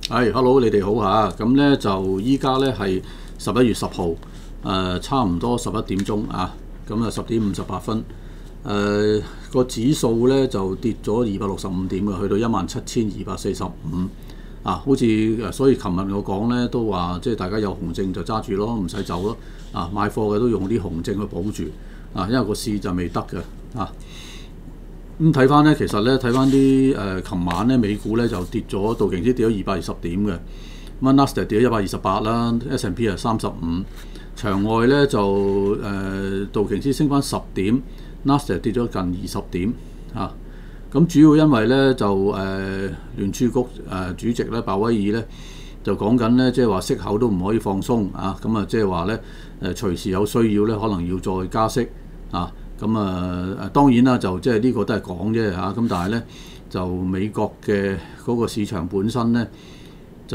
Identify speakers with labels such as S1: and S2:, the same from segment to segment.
S1: Hello，你哋好嚇。咁咧就依家咧係11月10號，差唔多11點鐘啊。咁啊10點58分，個指數咧就跌咗265點嘅，去到17245啊。好似所以琴日我講咧都話，即係大家有紅證就揸住咯，唔使走咯。啊，買貨嘅都用啲紅證去保住啊，因為個市就未得嘅啊。咁睇翻咧，其實咧睇翻啲琴晚咧美股咧就跌咗，道瓊斯跌咗220點嘅，咁納斯達克跌咗128啦 ，S&P 係35，場外咧就道瓊斯升翻10點，納斯達克跌咗近20點啊。咁主要因為咧就聯儲局主席咧鮑威爾咧就講緊咧，即係話息口都唔可以放鬆啊，咁啊即係話咧隨時有需要咧可能要再加息啊。咁當然啦，就即係呢個都係講啫嚇。咁但係咧，就美國嘅嗰個市場本身咧，就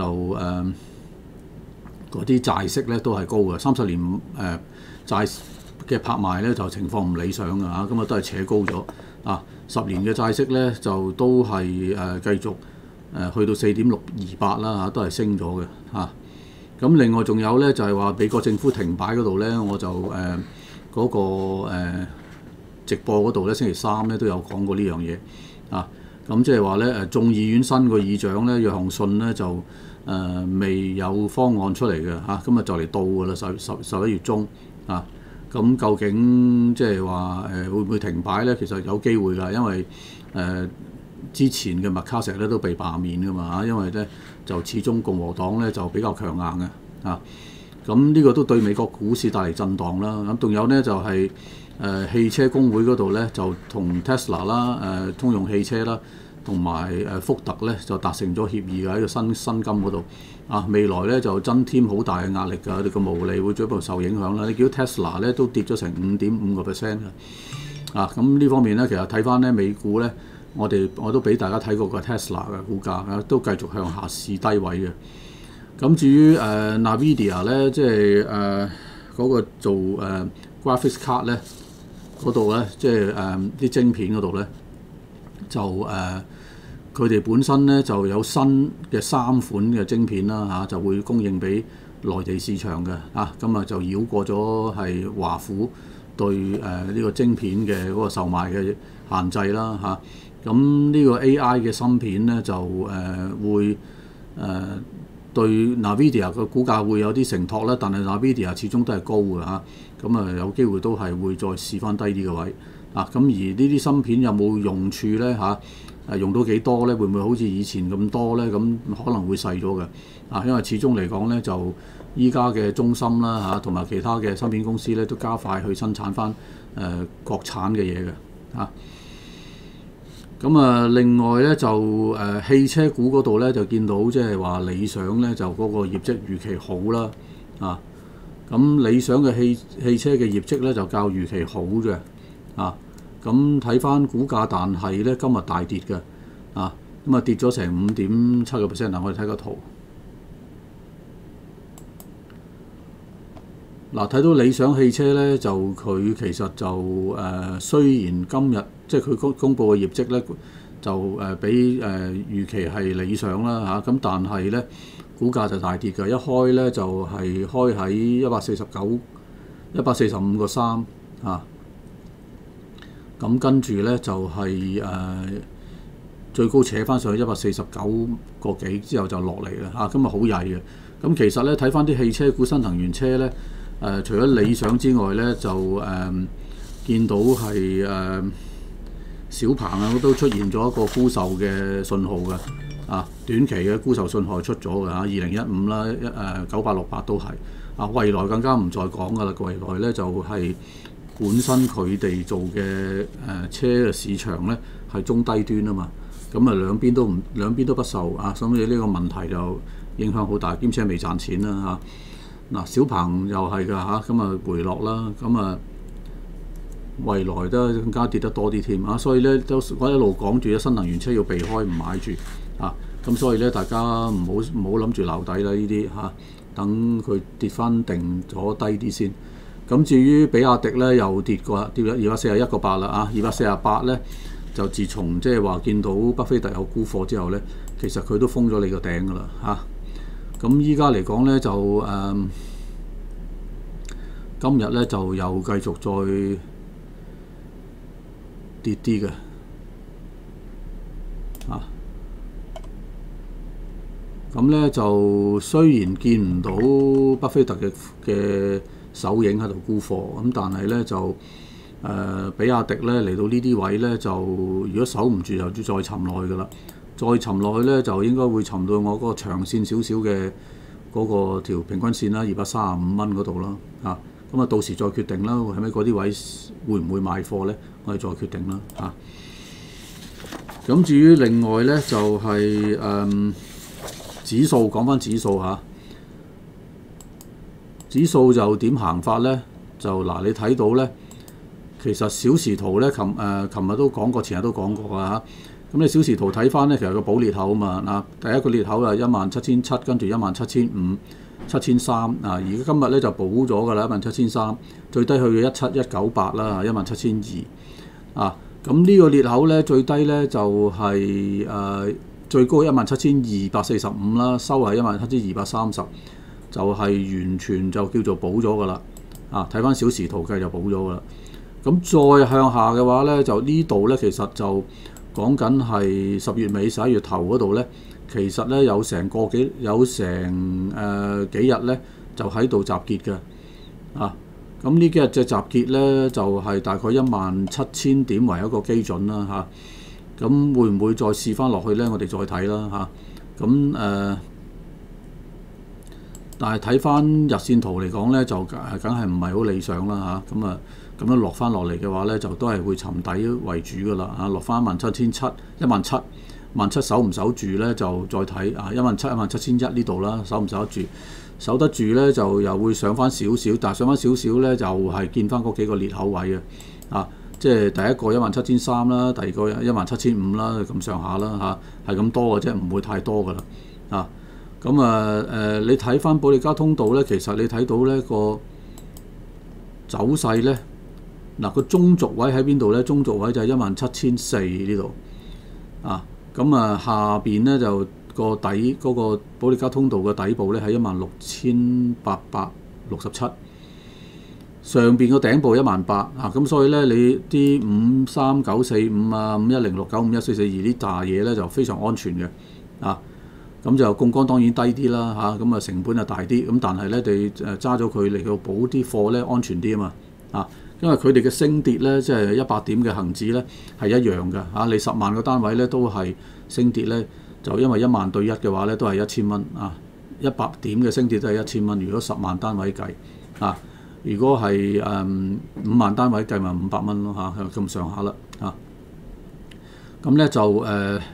S1: 嗰啲債息咧都係高嘅，30年債嘅拍賣咧就情況唔理想嘅嚇。咁都係扯高咗啊。10年嘅債息咧就都係繼續去到4.628啦嚇，都係升咗嘅嚇。咁另外仲有咧就係話美國政府停擺嗰度咧，我就嗰個直播嗰度咧，星期三咧都有講過呢樣嘢啊。咁即係話咧，眾議院新個議長咧約翰遜咧就未有方案出嚟嘅嚇，咁就嚟到㗎啦，11月中啊。咁究竟即係話會唔會停擺咧？其實有機會㗎，因為之前嘅麥卡錫咧都被罷免㗎嘛嚇，因為咧就始終共和黨咧就比較強硬嘅啊。咁呢個都對美國股市帶嚟震盪啦。咁仲有咧就係汽車工會嗰度咧就同 Tesla 啦、通用汽車啦，同埋福特咧就達成咗協議嘅喺個薪金嗰度啊。未來咧就增添好大嘅壓力㗎，佢哋個毛利會進一步受影響啦。你見到 Tesla 咧都跌咗成5.5%嘅啊。咁呢方面咧，其實睇翻咧美股咧，我都俾大家睇過個 Tesla 嘅股價啊，都繼續向下試低位嘅。咁至於Nvidia 咧，即係嗰個做graphics card 咧嗰度咧，即係啲晶片嗰度咧，就佢哋本身咧就有新嘅3款嘅晶片啦嚇，就會供應俾內地市場嘅啊。咁就繞過咗係華府對呢個晶片嘅嗰個售賣嘅限制啦嚇。咁呢個 AI 嘅芯片咧就會對 Nvidia 嘅股價會有啲承托啦，但係 Nvidia 始終都係高嘅嚇，咁有機會都係會再試翻低啲嘅位啊。咁而呢啲芯片有冇用處咧嚇？用到幾多咧？會唔會好似以前咁多咧？咁可能會細咗嘅啊，因為始終嚟講咧，就依家嘅中芯啦嚇，同埋其他嘅芯片公司咧都加快去生產翻國產嘅嘢嘅嚇。咁另外咧就汽車股嗰度咧就見到即係話理想咧就嗰個業績預期好啦啊。咁理想嘅汽車嘅業績咧就較預期好嘅啊。咁睇翻股價，但係咧今日大跌嘅啊，咁跌咗成5.7%嗱。我哋睇個圖嗱，睇到理想汽車咧就佢其實就雖然今日即係佢公佈嘅業績咧就比預期係理想啦嚇，咁但係咧股價就大跌嘅，一開咧就係開喺145.3嚇。咁跟住咧就係最高扯翻上去149個幾之後就落嚟啦嚇，咁好曳嘅。咁其實咧睇翻啲汽車股、新能源車咧除咗理想之外咧，就見到係小鵬啊都出現咗一個沽售嘅信號嘅啊，短期嘅沽售信號出咗嘅嚇，2015啦9868都係啊，蔚來更加唔再講噶啦，蔚來咧就係本身佢哋做嘅車嘅市場咧係中低端啊嘛，咁兩邊都不受啊，所以呢個問題就影響好大，兼且未賺錢啦嚇。嗱，小鵬又係㗎嚇，咁回落啦，咁蔚來都更加跌得多啲添啊，所以咧都我一路講住新能源車要避開唔買住啊，咁所以咧大家唔好諗住留底啦呢啲嚇，等佢跌翻定咗低啲先。咁至於比亞迪咧又跌過，跌咗241個8啦啊，248咧就自從即係話見到巴菲特有沽貨之後咧，其實佢都封咗你個頂㗎啦嚇。咁依家嚟講咧就今日咧就又繼續再跌啲嘅啊。咁咧就雖然見唔到巴菲特嘅手影喺度沽貨，咁但係咧就比亞迪咧嚟到呢啲位咧，就如果守唔住，就再沉落去㗎啦。再沉落去咧，就應該會沉到我嗰個長線少少嘅嗰個條平均線啦，235蚊嗰度啦。啊，咁啊到時再決定啦，係咪嗰啲位會唔會賣貨咧？我哋再決定啦。啊，咁至於另外咧就係指數，講翻指數嚇，指數就點行法咧？就嗱，你睇到咧，其實小時圖咧，琴日都講過，前日都講過㗎嚇。咁你小時圖睇翻咧，其實個補裂口啊嘛，第一個裂口係17700，跟住17500、7300而家今日咧就補咗㗎啦，17300，最低去到17198啦，17200咁呢個裂口咧最低咧就係最高17245啦，收係17230，就係完全就叫做補咗㗎啦。睇翻小時圖計就補咗㗎啦。咁再向下嘅話咧，就呢度咧其實就講緊係10月尾11月頭嗰度咧，其實咧有成幾日咧就喺度集結嘅。咁呢幾日嘅集結咧就係大概17000點為一個基準啦咁會唔會再試翻落去咧？我哋再睇啦但係睇翻日線圖嚟講咧，就梗係唔係好理想啦咁樣落翻落嚟嘅話咧，就都係會沉底為主㗎啦落翻17700、17000守唔守住咧就再睇17000、17100呢度啦，守唔守得住？守得住咧就又會上翻少少，但係上翻少少咧就係見翻嗰幾個裂口位即係第一個17300啦，第二個17500啦，咁上下啦係咁多嘅啫，唔會太多㗎啦你睇翻保利加通道咧，其實你睇到呢個走勢咧，個中軸位喺邊度咧？中軸位就係17400呢度下邊咧就個底嗰個保利加通道嘅底部咧係16867，上邊個頂部18000咁所以咧你啲53945、510695、1442呢扎嘢咧就非常安全嘅咁就槓桿當然低啲啦咁成本就大啲，咁但係咧你揸咗佢嚟到補啲貨咧安全啲啊嘛因為佢哋嘅升跌咧即係100點嘅恆指咧係一樣嘅你10萬個單位咧都係升跌咧，就因為1萬對1嘅話咧都係1000蚊100點嘅升跌都係1000蚊。如果10萬單位計如果係5萬單位計咪500蚊咯咁上下啦咁咧就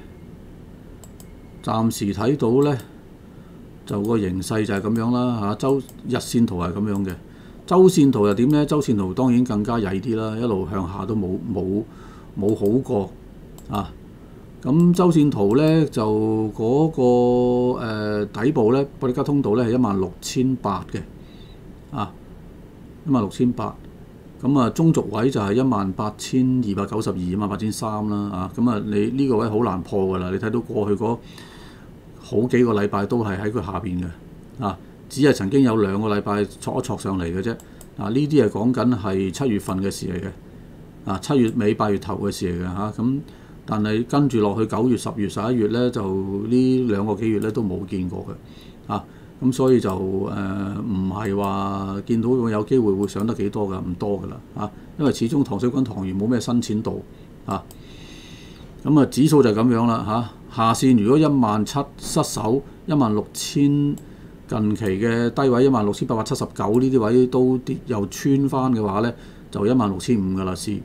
S1: 暫時睇到咧，就個形勢就係咁樣啦日線圖係咁樣嘅，周線圖又點咧？周線圖當然更加曳啲啦，一路向下都冇好過咁周線圖咧就嗰個底部咧，保利加通道咧係16800嘅16800咁中軸位就係18292、18300啦你呢個位好難破㗎啦！你睇到過去嗰好幾個禮拜都係喺佢下邊嘅只係曾經有2個禮拜挫一挫上嚟嘅啫呢啲係講緊係7月份嘅事嚟嘅7月尾8月頭嘅事嚟嘅咁但係跟住落去9月、10月、11月咧，就呢2個幾月咧都冇見過嘅咁所以就唔係話見到有機會會上得幾多㗎，唔多㗎啦因為始終糖水滾糖魚冇咩新錢度咁指數就係咁樣啦下線如果17000失守16000近期嘅低位16879呢啲位都跌又穿翻嘅話咧，就16500㗎啦試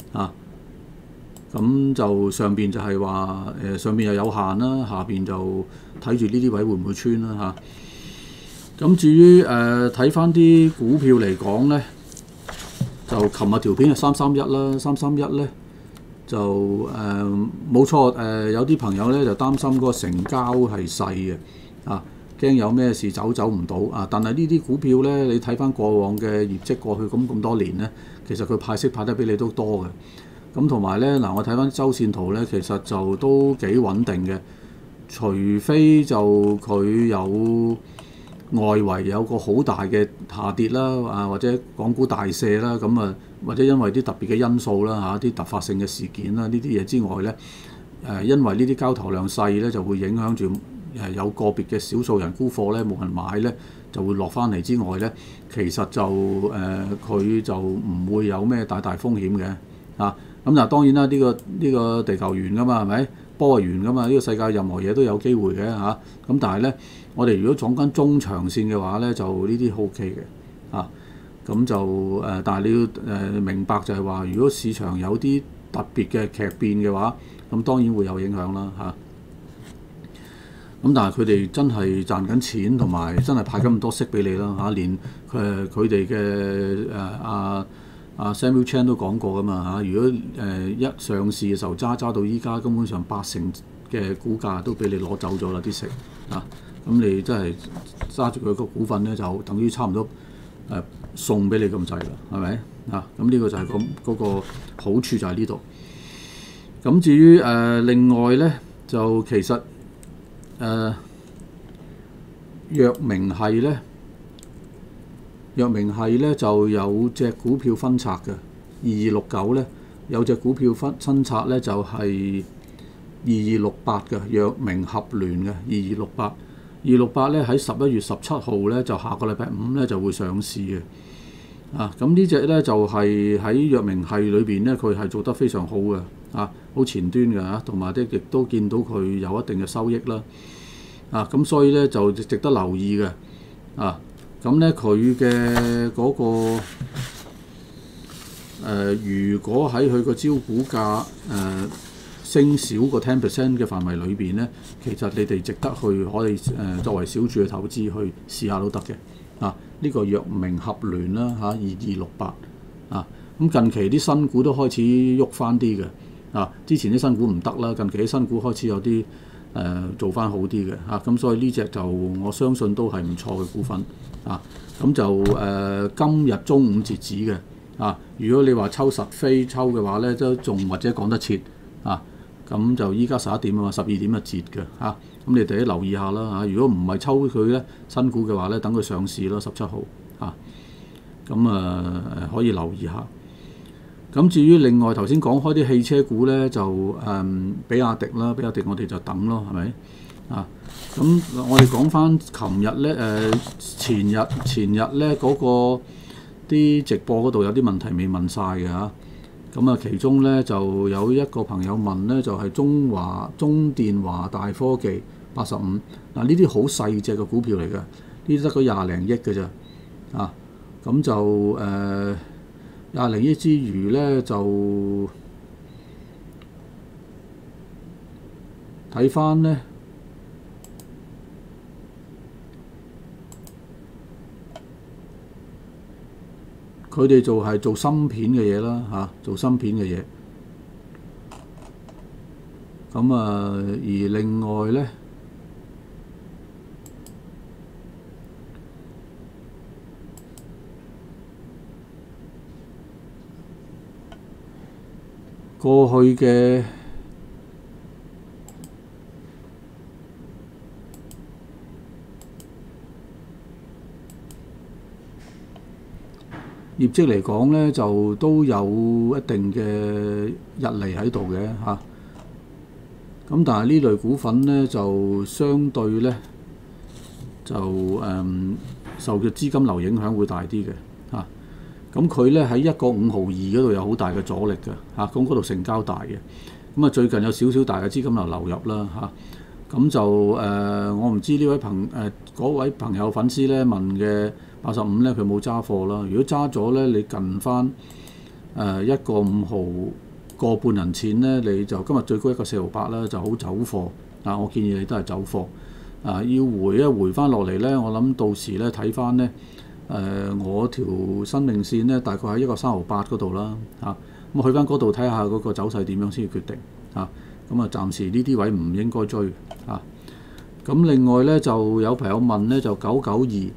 S1: 咁就上邊就係話上邊又有限啦，下邊就睇住呢啲位會唔會穿啦咁至於睇翻啲股票嚟講咧，就琴日條片係331啦，331咧就冇錯有啲朋友咧就擔心嗰個成交係細嘅驚有咩事走唔到但係呢啲股票咧，你睇翻過往嘅業績過去咁多年咧，其實佢派息派得比你都多嘅。 咁同埋咧嗱，我睇翻周線圖咧，其實就都幾穩定嘅，除非就佢有外圍有個好大嘅下跌啦，啊或者港股大瀉啦，咁啊或者因為啲特別嘅因素啦嚇，啲突發性嘅事件啦，呢啲嘢之外咧，因為呢啲交投量細咧，就會影響住有個別嘅少數人沽貨咧，冇人買咧，就會落翻嚟之外咧，其實就佢就唔會有咩大風險嘅啊。咁嗱當然啦，呢個地球圓噶嘛，係咪？波係圓噶嘛，呢個世界任何嘢都有機會嘅嚇。咁但係咧，我哋如果講緊中長線嘅話咧，就呢啲 OK 嘅啊。咁就但係你要明白就係話，如果市場有啲特別嘅劇變嘅話，咁當然會有影響啦嚇。咁但係佢哋真係賺緊錢，同埋真係派咁多息俾你啦嚇，連佢哋嘅Samuel Chan 都講過噶嘛嚇。如果一上市嘅時候揸到依家，根本上80%嘅股價都俾你攞走咗啦啲息啊。咁你真係揸住佢個股份咧，就等於差唔多送俾你咁滯啦，係咪啊？咁呢個就係嗰個好處就喺呢度。咁至於另外咧，就其實藥明係咧就有隻股票分拆嘅2269咧，有隻股票分拆咧就係2268嘅藥明合聯嘅2268咧喺11月17號咧就下個禮拜5咧就會上市嘅啊。咁呢隻咧就係喺藥明係裏邊咧，佢係做得非常好嘅啊，好前端嘅嚇，同埋亦都見到佢有一定嘅收益啦。啊，咁所以咧就值得留意嘅啊。咁咧佢嘅嗰個如果喺佢個招股價升少過10% 嘅範圍裏邊咧，其實你哋值得去可以作為小注嘅投資去試下都得嘅啊。呢個藥明合聯啦嚇2268啊。咁近期啲新股都開始喐翻啲嘅啊。之前啲新股唔得啦，近期啲新股開始有啲做翻好啲嘅嚇。咁所以呢隻就我相信都係唔錯嘅股份啊。咁就今日中午截止嘅啊。如果你話抽實飛抽嘅話咧，都仲或者講得切啊。咁就依家11點啊嘛，12點就截嘅嚇。咁你哋都留意下啦嚇。如果唔係抽佢咧新股嘅話咧，等佢上市咯，17號嚇。咁可以留意下。咁至於另外頭先講開啲汽車股咧，就比亞迪啦，比亞迪我哋就等咯，係咪啊？咁我哋講翻琴日咧前日咧嗰個啲直播嗰度有啲問題未問晒嘅嚇。咁啊，其中咧就有一個朋友問咧，就係中電華大科技85嗱，呢啲好細隻嘅股票嚟嘅，呢啲得個20零億嘅咋啊。咁就20零億之餘咧，就睇翻咧，佢哋係做芯片嘅嘢啦嚇，做芯片嘅嘢。咁而另外咧，過去嘅業績嚟講咧，就都有一定嘅溢利喺度嘅嚇。咁但係呢類股份咧，就相對咧就受嘅資金流影響會大啲嘅嚇。咁佢咧喺1.5毫2嗰度有好大嘅阻力嘅嚇。咁嗰度成交大嘅。咁最近有少少大嘅資金流流入啦嚇。咁就我唔知呢位嗰位朋友粉絲咧問嘅85咧，佢冇揸貨啦。如果揸咗咧，你近翻1.5毫個半銀錢咧，你就今日最高1.4毫8啦，就好走貨啊！我建議你都係走貨啊。要回翻落嚟咧，我諗到時咧睇翻咧我條生命線咧大概喺1.3毫8嗰度啦嚇。咁去翻嗰度睇下嗰個走勢點樣先決定嚇。咁暫時呢啲位唔應該追嚇。咁另外咧就有朋友問咧，就992。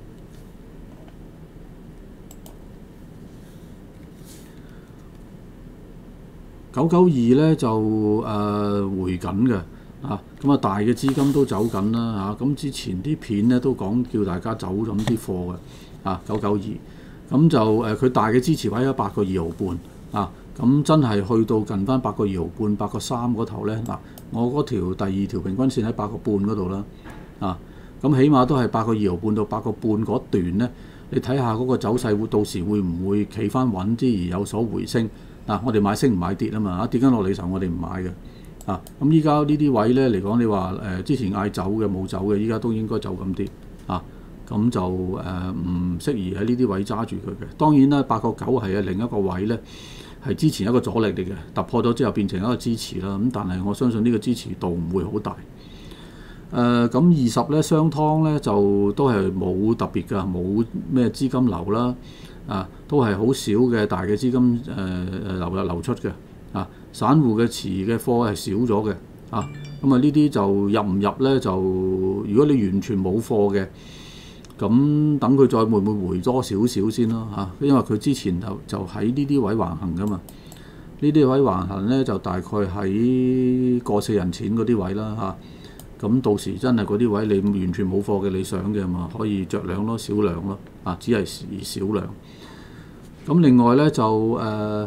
S1: 992咧就回緊嘅咁大嘅資金都走緊啦咁之前啲片咧都講叫大家走咁啲貨嘅992，咁就佢大嘅支持位喺8個2毫半咁真係去到近翻8個2毫半8個3嗰頭咧我嗰條第二條平均線喺8個半嗰度啦咁起碼都係8個2毫半到8個半嗰段咧，你睇下嗰個走勢到時會唔會企翻穩啲而有所回升我哋買升唔買跌啊嘛跌緊落嚟時候我哋唔買嘅咁依家呢啲位咧嚟講，你話之前嗌走嘅冇走嘅，依家都應該走咁啲咁就唔適宜喺呢啲位揸住佢嘅。當然啦，8個9係另一個位咧，係之前一個阻力嚟嘅，突破咗之後變成一個支持啦。咁但係我相信呢個支持度唔會好大。咁20咧雙湯咧就都係冇特別㗎，冇咩資金流啦都係好少嘅大嘅資金流入流出嘅散戶嘅持嘅貨係少咗嘅咁呢啲就入唔入咧就如果你完全冇貨嘅，咁等佢再會唔會回多少少先咯因為佢之前就喺呢啲位橫行噶嘛，呢啲位橫行咧就大概喺過4人錢嗰啲位啦咁到時真係嗰啲位你完全冇貨嘅，你想嘅嘛可以着量咯，少量咯只係少量。咁另外咧就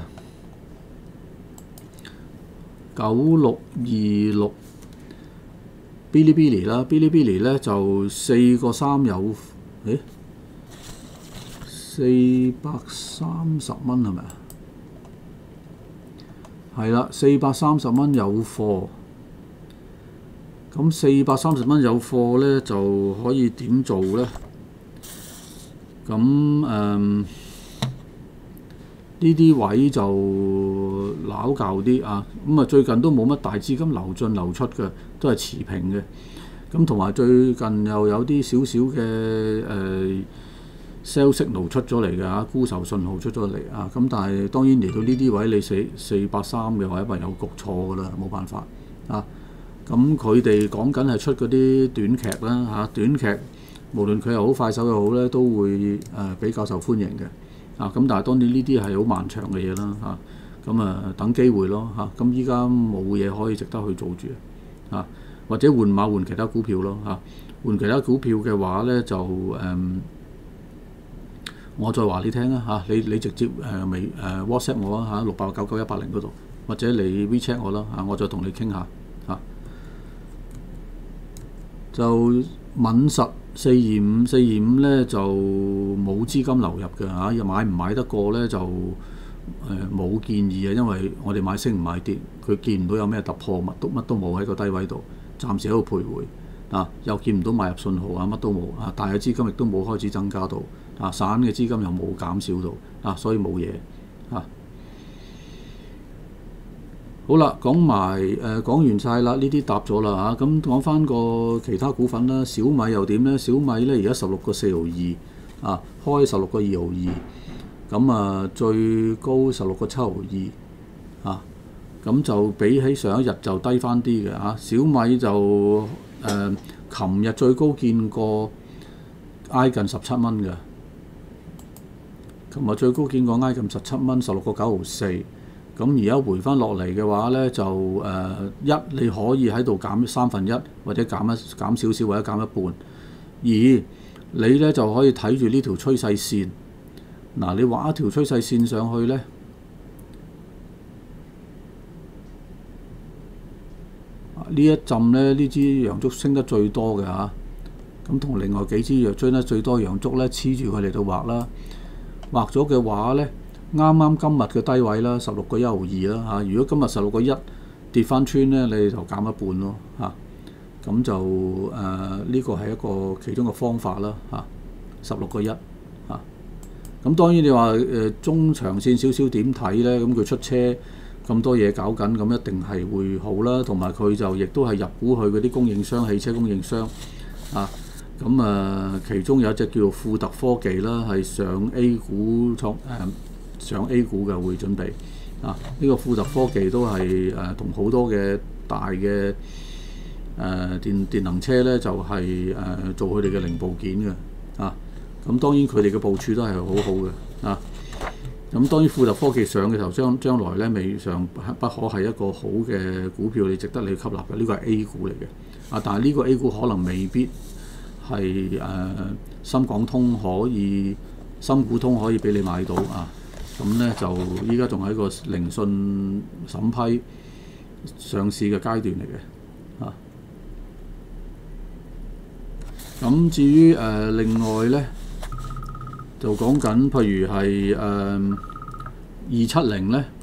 S1: 9626 Bilibili 啦 ，Bilibili 咧就4個3有430蚊係咪啊？係啦，430蚊有貨。咁430蚊有貨咧就可以點做咧？咁呢啲位就撈教啲咁最近都冇乜大資金流進流出嘅，都係持平嘅。咁同埋最近又有啲少少嘅sell signal 出咗嚟嘅沽售信號出咗嚟咁但係當然嚟到呢啲位你483嘅話，因為有焗錯噶啦，冇辦法咁佢哋講緊係出嗰啲短劇啦短劇無論佢又好快手又好咧，都會比較受歡迎嘅咁但係當然呢啲係好漫長嘅嘢啦咁等機會咯咁依家冇嘢可以值得去做住或者換馬換其他股票咯換其他股票嘅話咧就我再話你聽啦你直接WhatsApp 我68999180嗰度，或者你 WeChat 我啦我再同你傾下就敏實425咧就冇資金流入嘅又買唔買得過咧就冇建議因為我哋買升唔買跌，佢見唔到有咩突破，乜都冇喺個低位度，暫時喺度徘徊又見唔到買入信號乜都冇大嘅資金亦都冇開始增加到散嘅資金又冇減少到所以冇嘢好啦，講完晒啦，呢啲答咗啦咁講翻個其他股份啦，小米又點咧？小米咧而家16個4毫2開16個2毫2，咁最高16個7毫2咁就比起上一日就低翻啲嘅小米就琴日最高見過挨近17蚊嘅，琴日最高見過挨近17蚊，16個9毫4。咁而家回翻落嚟嘅話咧，就你可以喺度減1/3，或者減少少，或者減一半。二你咧就可以睇住呢條趨勢線。你畫一條趨勢線上去咧，呢一陣咧呢支陽燭升得最多嘅咁同另外幾支追得最多陽燭咧黐住佢嚟到畫啦。畫咗嘅話咧。啱啱今日嘅低位啦，16個1毫2啦如果今日16個1跌翻穿咧，你就減一半咯咁就呢個係一個其中嘅方法啦16個1咁當然你話中長線少少點睇咧，咁佢出車咁多嘢搞緊，咁一定係會好啦。同埋佢就亦都係入股去嗰啲供應商、汽車供應商咁其中有一隻叫做富特科技啦，係上 A 股上 A 股嘅會準備呢個富特科技都係同好多嘅大嘅電能車咧，就係做佢哋嘅零部件嘅咁當然佢哋嘅部署都係好好嘅咁當然富特科技上嘅時候，將來咧未嘗不可係一個好嘅股票，你值得你吸納嘅。呢個係 A 股嚟嘅，但係呢個 A 股可能未必係深港通可以、深股通可以俾你買到啊。咁咧就依家仲喺個聆訊審批上市嘅階段嚟嘅啊。咁至於另外咧，就講緊譬如係270咧，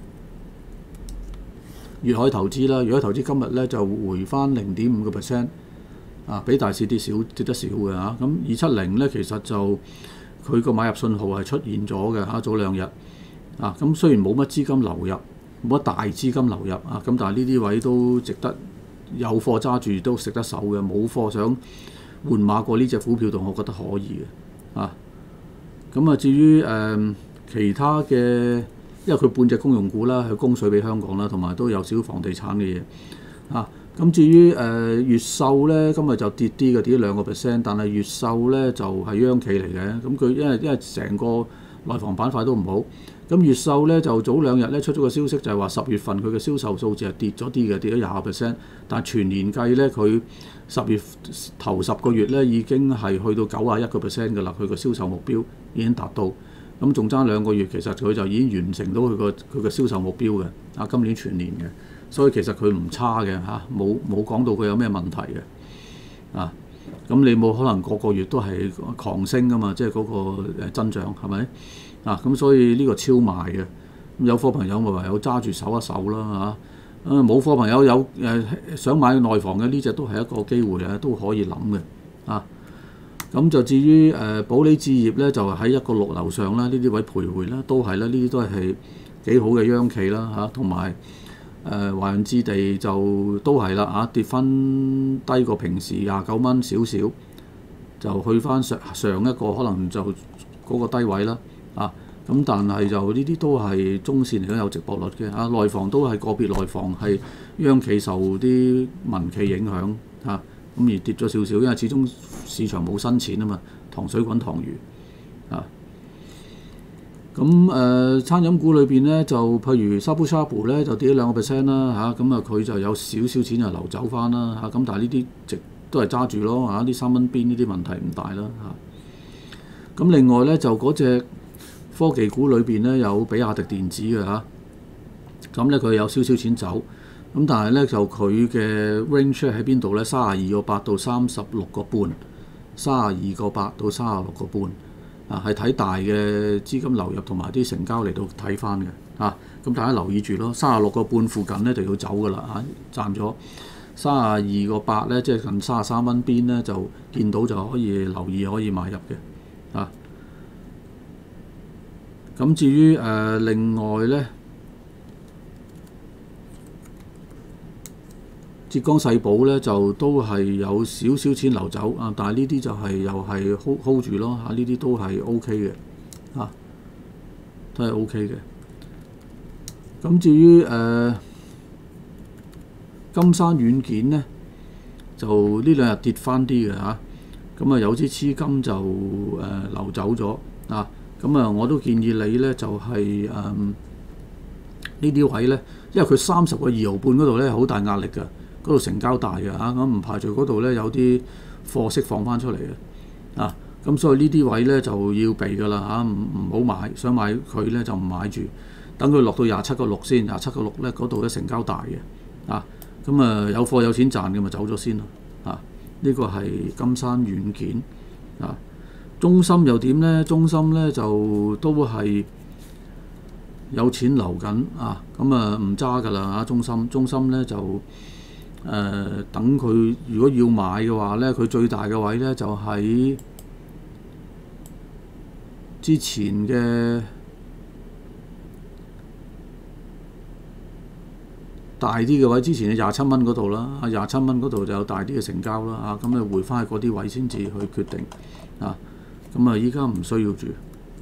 S1: 粵海投資啦，粵海投資今日咧就回翻0.5%，比大市跌得少嘅嚇。咁270咧其實就佢個買入信號係出現咗嘅嚇，早2日咁雖然冇乜資金流入，冇乜大資金流入咁但係呢啲位都值得有貨揸住都食得手嘅，冇貨想換馬過呢隻股票度，我覺得可以嘅咁至於其他嘅，因為佢半隻公用股啦，佢供水俾香港啦，同埋都有少少房地產嘅嘢咁至於越秀咧，今日就跌啲嘅，跌咗2%，但係越秀咧就係央企嚟嘅。咁佢因為成個內房板塊都唔好，咁越秀咧就早2日咧出咗個消息，就係話10月份佢嘅銷售數字係跌咗啲嘅，跌咗20%，但係全年計咧佢10月頭10個月咧已經係去到91%嘅啦，佢個銷售目標已經達到，咁仲爭2個月，其實佢就已經完成到佢個銷售目標嘅今年全年嘅，所以其實佢唔差嘅冇講到佢有咩問題嘅咁你冇可能個月都係狂升噶嘛，即係嗰個增長係咪咁所以呢個超賣嘅，有貨朋友咪唯有揸住手一手啦冇貨朋友有想買內房嘅呢隻都係一個機會都可以諗嘅咁就至於保利置業咧，就喺1.6樓上啦，呢啲位徘徊啦，都係啦，呢啲都係幾好嘅央企啦同埋華潤置地就都係啦跌翻低過平時29蚊少少，就去翻上一個可能就嗰個低位啦咁但係就呢啲都係中線嚟講有值博率嘅內房都係個別內房係央企受啲民企影響咁而跌咗少少，因為始終市場冇新錢啊嘛，糖水滾糖魚咁餐飲股裏邊咧就譬如 Shabu 咧就跌咗2% 啦咁佢就有少少錢就流走翻啦咁但係呢啲都係揸住咯啲3蚊邊呢啲問題唔大啦咁另外咧就嗰隻科技股裏邊咧有比亞迪電子嘅咁咧佢有少少錢走，咁但係咧就佢嘅 range 喺邊度咧？32.8到36.5，32.8到36.5係睇大嘅資金流入同埋啲成交嚟到睇翻嘅咁大家留意住咯，36.5附近咧就要走噶啦賺咗32.8咧，即係近33蚊邊咧就見到就可以留意可以買入嘅咁至於另外咧，浙江世寶咧就都係有少少錢流走但係呢啲就係又係 hold 住咯呢啲都係 OK 嘅都係 OK 嘅。咁至於金山軟件咧，就呢2日跌翻啲嘅咁有啲資金就流走咗咁我都建議你咧就係呢啲位咧，因為佢30.2毫半嗰度咧好大壓力㗎，嗰度成交大嘅咁唔排除嗰度咧有啲貨釋放翻出嚟嘅咁所以呢啲位咧就要避㗎啦唔好買，想買佢咧就唔買住，等佢落到27.6先，27.6咧嗰度咧成交大嘅咁有貨有錢賺嘅咪走咗先咯呢個係金山軟件中芯又點咧？中芯咧就都係有錢流緊咁唔揸㗎啦中芯咧就等佢如果要買嘅話咧，佢最大嘅位咧就喺之前嘅大啲嘅位，之前嘅27蚊嗰度啦27蚊嗰度就有大啲嘅成交啦咁你回翻去嗰啲位先至去決定咁依家唔需要住，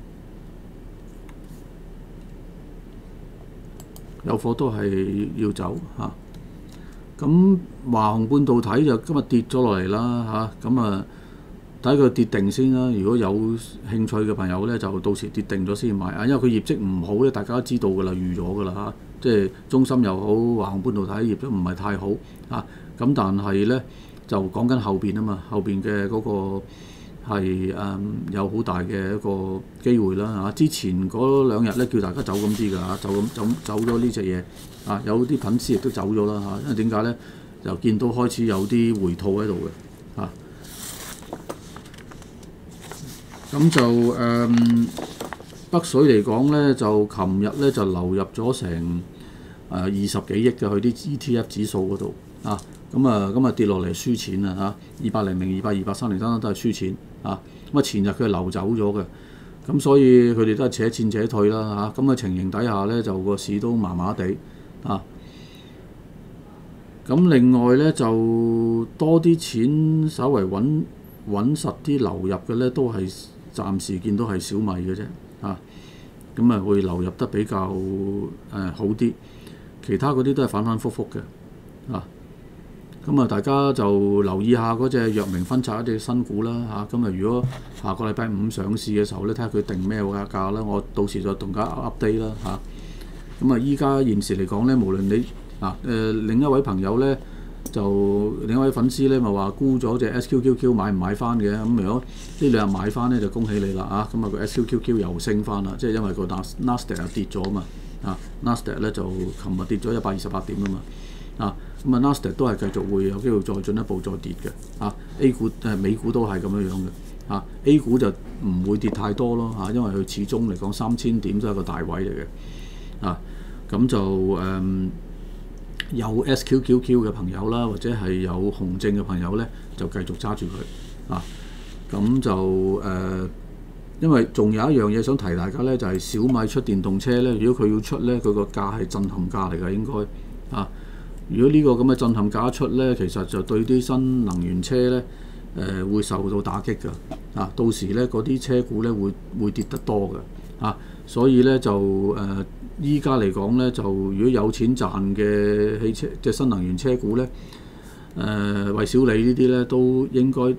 S1: 有貨都係要走咁華虹半導體就今日跌咗落嚟啦咁第睇佢跌定先啦。如果有興趣嘅朋友咧，就到時跌定咗先買啊。因為佢業績唔好咧，大家都知道㗎啦，預咗㗎啦嚇。即係中芯又好，華虹半導體業績唔係太好啊。咁但係咧就講緊後邊啊嘛，後邊嘅嗰個係有好大嘅一個機會啦嚇。之前嗰2日咧叫大家走咁啲㗎嚇，走咗呢隻嘢啊，有啲粉絲亦都走咗啦嚇。因為點解咧？就見到開始有啲回吐喺度嘅嚇。咁就北水嚟講咧，就琴日咧就流入咗成20幾億嘅去啲 ETF 指數嗰度啊。咁啊跌落嚟輸錢啊嚇，200、200、200、303都係輸錢啊。咁啊前日佢流走咗嘅，咁所以佢哋都係且戰且退啦嚇。咁嘅情形底下咧，就個市都麻麻地啊。咁另外咧就多啲錢稍為穩實啲流入嘅咧，都係暫時見到係小米嘅啫啊。咁啊會流入得比較好啲，其他嗰啲都係反反覆覆嘅啊。咁啊大家就留意下嗰隻藥明分拆一隻新股啦嚇。咁啊如果下個禮拜5上市嘅時候咧，睇下佢定咩價啦，我到時就同大家 update 啦嚇。咁啊依家現時嚟講咧，無論你另一位朋友咧，就另一位粉絲咧，咪話沽咗隻 SQQQ 買唔買翻嘅？咁如果呢2日買翻咧，就恭喜你啦啊！咁啊個 SQQQ 又升翻啦，即係因為個 Nasdaq 又跌咗嘛啊 ！Nasdaq 咧就琴日跌咗128點啊嘛啊！咁啊 Nasdaq 都係繼續會有機會再進一步再跌嘅啊。A 股美股都係咁樣嘅啊。A 股就唔會跌太多咯嚇，因為佢始終嚟講3000點都係一個大位嚟嘅啊。咁就有 SQQQ 嘅朋友啦，或者係有紅證嘅朋友咧，就繼續揸住佢啊。咁就因為仲有一樣嘢想提大家咧，就係小米出電動車咧。如果佢要出咧，佢個價係震撼價嚟㗎，應該啊。如果呢個咁嘅震撼價一出咧，其實就對啲新能源車咧會受到打擊㗎啊。到時咧嗰啲車股咧會跌得多㗎啊。所以咧就依家嚟講咧，就如果有錢賺嘅汽車即係新能源車股咧，蔚小理呢啲咧都應該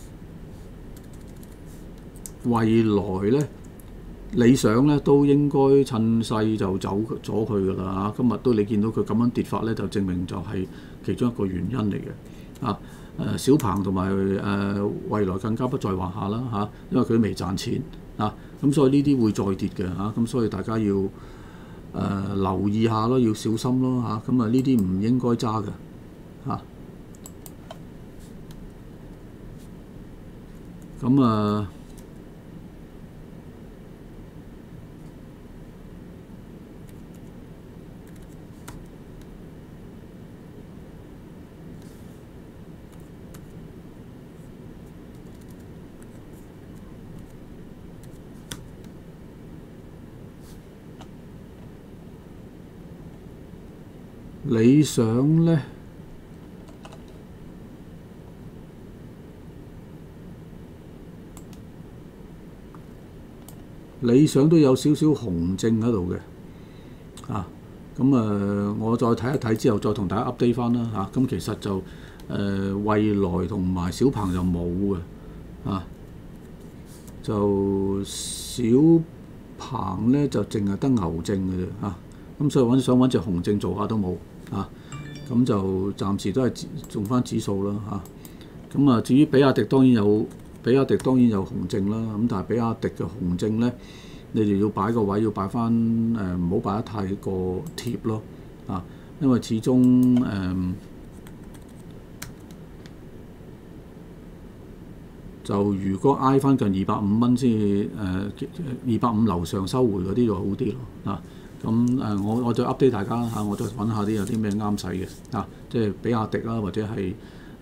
S1: 未來咧理想咧都應該趁勢就走咗去㗎啦嚇。今日都你見到佢咁樣跌法咧，就證明就係其中一個原因嚟嘅啊。小鵬同埋蔚來更加不在話下啦嚇，因為佢未賺錢啊，咁所以呢啲會再跌嘅嚇。咁所以大家要留意下咯，要小心咯嚇。咁啊呢啲唔應該揸嘅嚇。咁理想咧，理想都有少少熊證喺度嘅啊。咁我再睇一睇之後，再同大家 update 翻啦嚇。咁其實就蔚來同埋小鵬就冇嘅啊，就小鵬咧就淨係得牛證嘅啫嚇。咁所以想揾隻熊證做下都冇啊。咁就暫時都係用翻指數啦嚇。咁至於比亞迪當然有熊證啦。咁但係比亞迪嘅熊證咧，你哋要擺個位，要擺翻唔好擺得太過貼咯啊。因為始終就如果挨翻近250蚊先250樓上收回嗰啲就好啲咯啊。咁我再 update 大家嚇，我再揾下啲有啲咩啱使嘅啊，即係比亞迪啦，或者係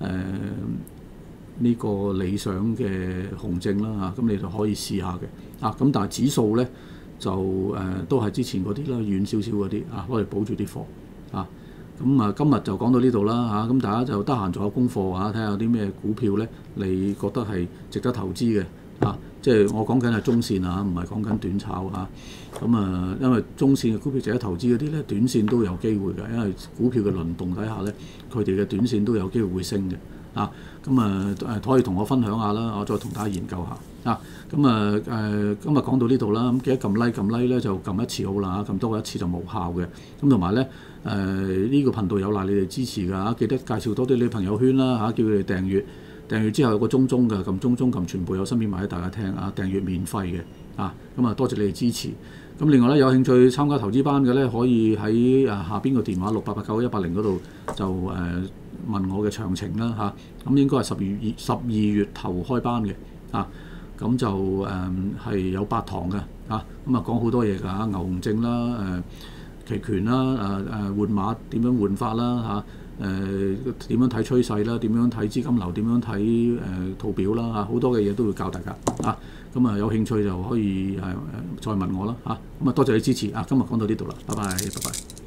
S1: 呢個理想嘅紅證啦嚇，咁你就可以試下嘅啊。咁但係指數咧就都係之前嗰啲啦，遠少少嗰啲啊，攞嚟保住啲貨啊。咁今日就講到呢度啦嚇，咁大家就得閒做下功課嚇，睇下有啲咩股票咧，你覺得係值得投資嘅啊。即係我講緊係中線啊，唔係講緊短炒啊。因為中線嘅股票值得投資嗰啲咧，短線都有機會嘅，因為股票嘅輪動底下咧，佢哋嘅短線都有機會會升嘅啊。可以同我分享下啦，我再同大家研究下啊。今日講到呢度啦，咁記得撳 like 咧就撳一次好啦，撳多過一次就無效嘅。咁同埋咧呢個頻道有賴你哋支持㗎嚇，記得介紹多啲你朋友圈啦嚇，叫佢哋訂閱。訂閱之後有個鐘㗎，撳鐘撳全部有新片賣俾大家聽啊！訂閱免費嘅啊，多謝你哋支持。咁另外咧，有興趣參加投資班嘅咧，可以喺下邊個電話6889-180嗰度就問我嘅詳情啦嚇。咁應該係12月頭開班嘅啊，咁就係有8堂嘅啊。講好多嘢㗎嚇，牛熊證啦、期權啦、換馬點樣換法啦嚇。點樣睇趨勢啦？點樣睇資金流？點樣睇圖表啦？好多嘅嘢都會教大家啊！有興趣就可以再問我啦嚇。多謝你支持啊！今日講到呢度啦，拜拜。